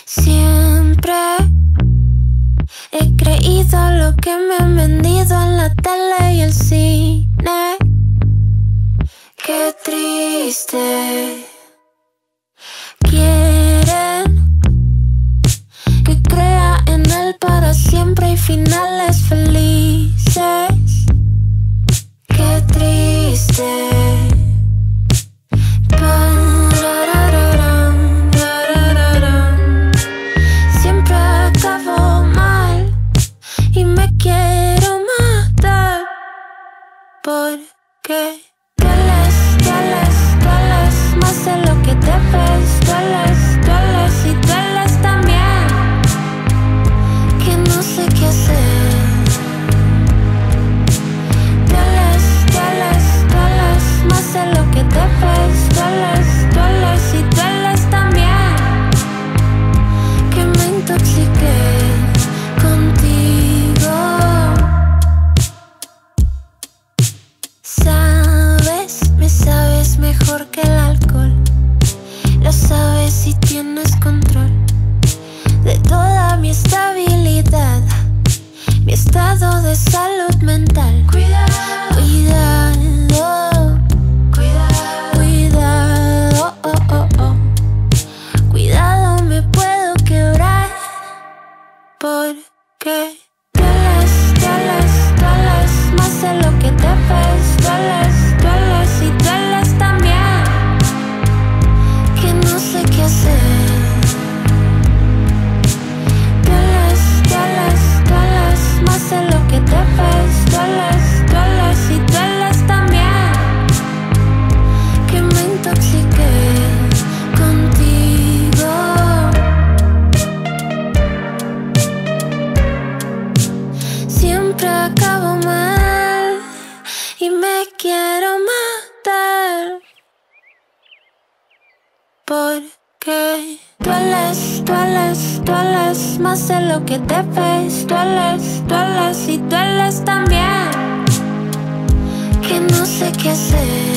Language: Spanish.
Siempre he creído lo que me han vendido en la tele y el cine. Qué triste. Quieren que crea en él para siempre y finales felices. Qué triste. Siempre acabo mal y me quiero matar porque dueles, dueles, dueles más de lo que debes. Dueles, dueles y dueles también, que no sé qué hacer. Dueles, dueles, dueles más de lo que debes. Dueles, dueles y dueles también, que me intoxiqué contigo. Sabes, me sabes mejor que el alcohol. Lo sabes y tienes control de toda mi estabilidad, mi estado de salud mental. Cuidado, cuidado, cuidado, cuidado, oh, oh, oh. Cuidado, me puedo quebrar porque dueles, dueles, dueles más de lo que debes. Dueles, dueles y dueles también, que no sé qué hacer. Dueles, dueles, dueles más de lo que debes. Dueles, dueles y dueles también, que me intoxiqué contigo. Siempre acabo mal y me quiero matar porque dueles, dueles, dueles más de lo que debes. Dueles, dueles y dueles también, que no sé qué hacer.